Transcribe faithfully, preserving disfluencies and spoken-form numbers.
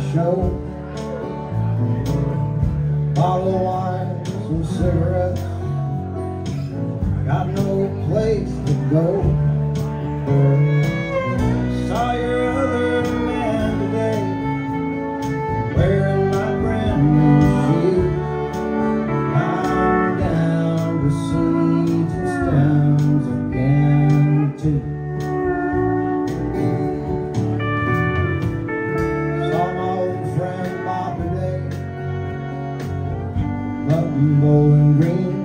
show. Bottle of wine, some cigarettes. Got no place to go. Saw your other man today, wearing my brand new shoes. I'm down to seeds and stems again too. Saw my old friend Bob today, mutton, bowling green.